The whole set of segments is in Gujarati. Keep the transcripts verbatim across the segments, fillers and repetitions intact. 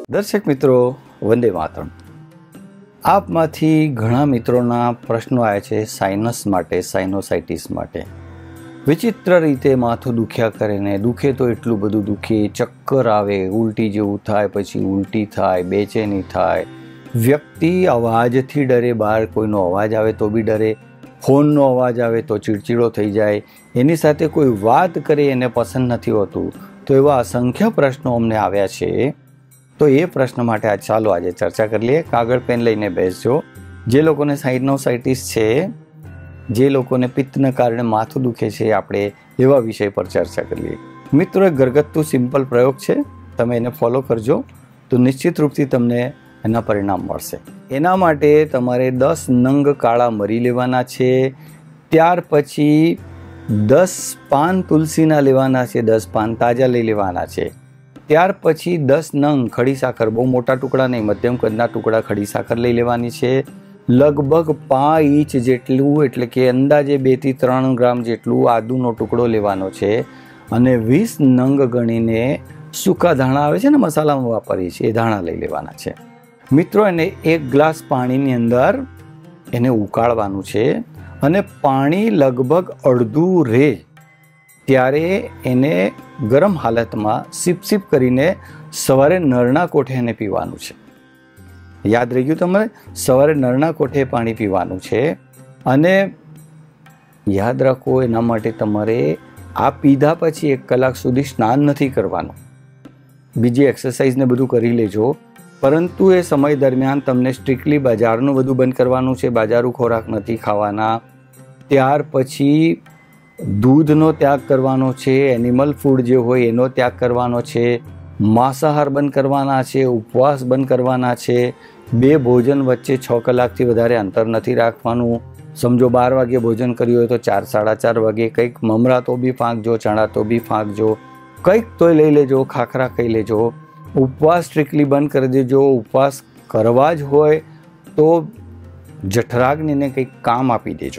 દર્શક મિત્રો, વંદે માતરમ. આપમાંથી ઘણા મિત્રોના પ્રશ્નો આવ્યા છે સાઇનસ માટે, સાઇનોસાઇટિસ માટે. વિચિત્ર રીતે માથું દુખ્યા કરે ને દુખે તો એટલું બધું દુખે, ચક્કર આવે, ઉલટી જેવું થાય, પછી ઉલટી થાય, બેચેની થાય. વ્યક્તિ અવાજથી ડરે, બહાર કોઈનો અવાજ આવે તો બી ડરે, ફોનનો અવાજ આવે તો ચીડચીડો થઈ જાય, એની સાથે કોઈ વાત કરે એને પસંદ નથી હોતું. તો એવા અસંખ્ય પ્રશ્નો અમને આવ્યા છે. તો એ પ્રશ્ન માટે આજ ચાલો આજે ચર્ચા કરી લઈએ. કાગળ પેન લઈને બેસજો. જે લોકોને સાઇનોસાઇટિસ છે, જે લોકોને પિત્તના કારણે માથું દુખે છે, આપણે એવા વિષય પર ચર્ચા કરી લઈએ. મિત્રો, એક ઘરગથ્થુ સિમ્પલ પ્રયોગ છે, તમે એને ફોલો કરજો તો નિશ્ચિત રૂપથી તમને એના પરિણામ મળશે. એના માટે તમારે દસ નંગ કાળા મરી લેવાના છે. ત્યાર પછી દસ પાન તુલસીના લેવાના છે, દસ પાન તાજા લઈ લેવાના છે. ત્યાર પછી દસ નંગ ખડી સાકર, બહુ મોટા ટુકડા નહીં, મધ્યમ કદના ટુકડા ખડી સાકર લઈ લેવાની છે. લગભગ પાંચ ઇંચ જેટલું એટલે કે અંદાજે બે થી ત્રણ ગ્રામ જેટલું આદુનો ટુકડો લેવાનો છે. અને વીસ નંગ ગણીને સૂકા ધાણા આવે છે ને, મસાલામાં વાપરીએ છીએ, એ ધાણા લઈ લેવાના છે. મિત્રો, એને એક ગ્લાસ પાણીની અંદર એને ઉકાળવાનું છે. અને પાણી લગભગ અડધું રહે ત્યારે એને ગરમ હાલતમાં સિપ સિપ કરીને સવારે નળના કોઠે એને પીવાનું છે. યાદ રહી ગયું તમારે? સવારે નળના કોઠે પાણી પીવાનું છે. અને યાદ રાખો, એના માટે તમારે આ પીધા પછી એક કલાક સુધી સ્નાન નથી કરવાનું. બીજી એક્સરસાઇઝ ને બધું કરી લેજો, પરંતુ એ સમય દરમિયાન તમને સ્ટ્રિક્ટલી બજારનું બધું બંધ કરવાનું છે. બજારું ખોરાક નથી ખાવાના. ત્યાર પછી દૂધનો ત્યાગ કરવાનો છે. એનિમલ ફૂડ જે હોય એનો ત્યાગ કરવાનો છે. માંસાહાર બંધ કરવાના છે. ઉપવાસ બંધ કરવાના છે. બે ભોજન વચ્ચે છ કલાકથી વધારે અંતર નથી રાખવાનું. સમજો બાર વાગે ભોજન કર્યું હોય તો ચાર સાડા ચાર વાગે કંઈક મમરા તો બી ફાંકજો, ચણા તો બી ફાંકજો, કંઈક તોય લઈ લેજો, ખાખરા ખાઈ લેજો. ઉપવાસ સ્ટ્રિક્ટલી બંધ કરી દેજો. ઉપવાસ કરવા જ હોય તો જઠરાગ્નિને કંઈક કામ આપી દેજો.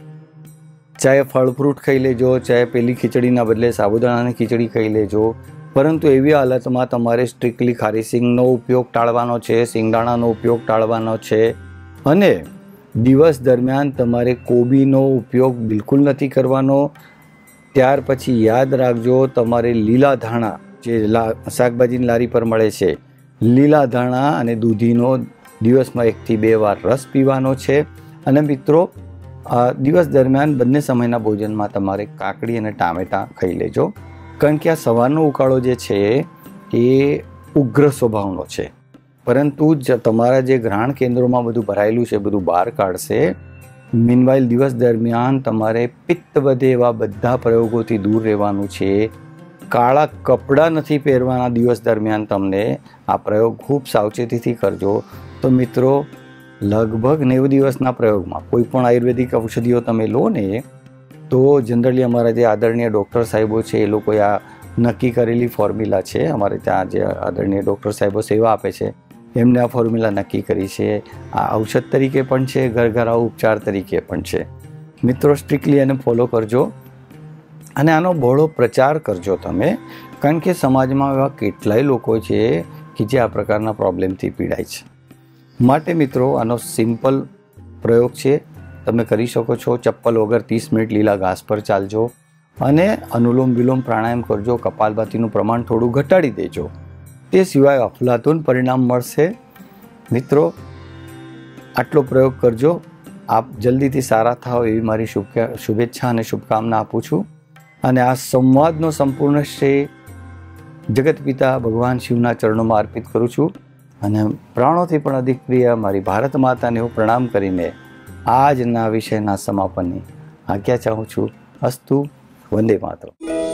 ચાહે ફળ ફ્રૂટ ખાઈ લેજો, ચાહે પેલી ખીચડીના બદલે સાબુદાણાની ખીચડી ખાઈ લેજો, પરંતુ એવી હાલતમાં તમારે સ્ટ્રિક્ટલી ખારી સિંગનો ઉપયોગ ટાળવાનો છે, સિંગદાણાનો ઉપયોગ ટાળવાનો છે. અને દિવસ દરમિયાન તમારે કોબીનો ઉપયોગ બિલકુલ નથી કરવાનો. ત્યાર પછી યાદ રાખજો, તમારે લીલા ધાણા જે શાકભાજીની લારી પર મળે છે, લીલા ધાણા અને દૂધીનો દિવસમાં એકથી બે વાર રસ પીવાનો છે. અને મિત્રો, દિવસ દરમિયાન બંને સમયના ભોજનમાં તમારે કાકડી અને ટામેટાં ખાઈ લેજો, કારણ કે આ સવારનો ઉકાળો જે છે એ ઉગ્ર સ્વભાવનો છે, પરંતુ તમારા જે ગ્રહણ કેન્દ્રોમાં બધું ભરાયેલું છે બધું બહાર કાઢશે. મીનવાઇલ દિવસ દરમિયાન તમારે પિત્ત વધે એવા બધા પ્રયોગોથી દૂર રહેવાનું છે. કાળા કપડાં નથી પહેરવાના દિવસ દરમિયાન. તમને આ પ્રયોગ ખૂબ સાવચેતીથી કરજો. તો મિત્રો, લગભગ નેવું દિવસના પ્રયોગમાં કોઈ પણ આયુર્વેદિક ઔષધિઓ તમે લો ને, તો જનરલી અમારા જે આદરણીય ડૉક્ટર સાહેબો છે એ લોકોએ આ નક્કી કરેલી ફોર્મ્યુલા છે. અમારે ત્યાં જે આદરણીય ડૉક્ટર સાહેબો સેવા આપે છે એમને આ ફોર્મ્યુલા નક્કી કરી છે. આ ઔષધ તરીકે પણ છે, ઘરઘરાઉ ઉપચાર તરીકે પણ છે. મિત્રો, સ્ટ્રિક્ટલી એને ફોલો કરજો અને આનો બહોળો પ્રચાર કરજો તમે, કારણ કે સમાજમાં એવા કેટલાય લોકો છે કે જે આ પ્રકારના પ્રોબ્લેમથી પીડાય છે. માટે મિત્રો, આનો સિમ્પલ પ્રયોગ છે, તમે કરી શકો છો. ચપ્પલ વગર ત્રીસ મિનિટ લીલા ઘાસ પર ચાલજો અને અનુલોમ વિલોમ પ્રાણાયામ કરજો. કપાલભાતીનું પ્રમાણ થોડું ઘટાડી દેજો. તે સિવાય અફલાતુન પરિણામ મળશે. મિત્રો, આટલો પ્રયોગ કરજો. આપ જલ્દીથી સારા થાઓ એવી મારી શુભેચ્છા અને શુભકામના આપું છું. અને આ સંવાદનો સંપૂર્ણ શ્રેય જગત પિતા ભગવાન શિવના ચરણોમાં અર્પિત કરું છું. અને પ્રાણોથી પણ અધિક પ્રિય મારી ભારત માતાને હું પ્રણામ કરીને આજના વિષયના સમાપનની આજ્ઞા ચાહું છું. અસ્તુ. વંદે માતરમ.